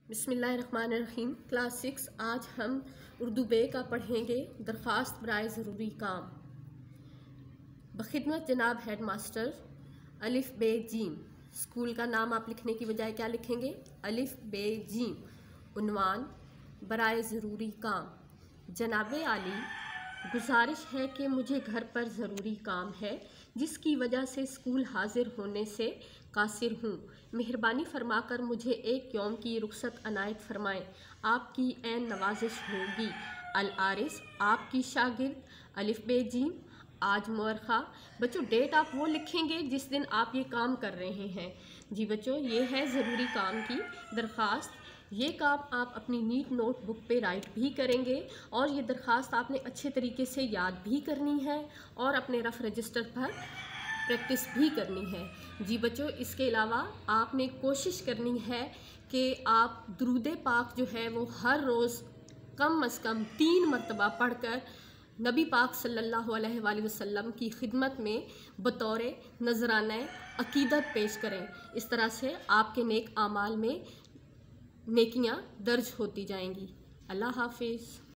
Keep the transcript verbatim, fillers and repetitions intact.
बिस्मिल्लाहिर्रहमानिर्रहीम। Class six. आज हम उर्दू बे का पढ़ेंगे। दरख्वास्त बराए ज़रूरी काम। बखिदमत जनाब हेड मास्टर। अलिफ बे जीम। स्कूल का नाम आप लिखने की बजाय क्या लिखेंगे? अलिफ बे जीम। उन्वान बराए ज़रूरी काम। जनाबे आली, गुजारिश है कि मुझे घर पर ज़रूरी काम है जिसकी वजह से स्कूल हाजिर होने से कासिर हूँ। मेहरबानी फरमाकर मुझे एक यौम की रुख्सत अनायत फरमाएँ। आपकी ऐन नवाजिश होगी। अल आरिस, आपकी शागिर्द। अलिफ बे जीम। आज मुअर्खा। बच्चों, डेट आप वो लिखेंगे जिस दिन आप ये काम कर रहे हैं। जी बच्चों, ये है ज़रूरी काम की दरख्वास्त। ये काम आप अपनी नीट नोटबुक पे राइट भी करेंगे और ये दरख्वास्त आपने अच्छे तरीके से याद भी करनी है और अपने रफ रजिस्टर पर प्रैक्टिस भी करनी है। जी बच्चों, इसके अलावा आपने कोशिश करनी है कि आप दुरूद पाक जो है वो हर रोज़ कम अज़ कम तीन मरतबा पढ़कर नबी पाक सल्लल्लाहु अलैहि वसल्लम की खिदमत में बतौर नजराना अकीदत पेश करें। इस तरह से आपके नेक आमाल में नेकियां दर्ज होती जाएंगी। अल्लाह हाफिज़।